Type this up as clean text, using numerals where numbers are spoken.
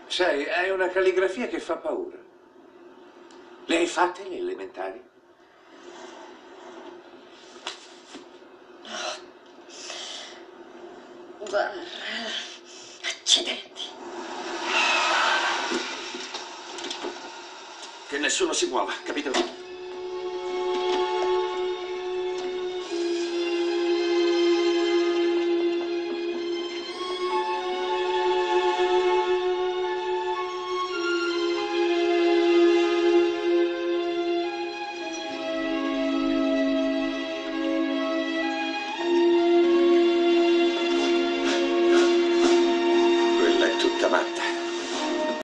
Sai, hai una calligrafia che fa paura. Le hai fatte le elementari? Accidenti. Che nessuno si muova, capito?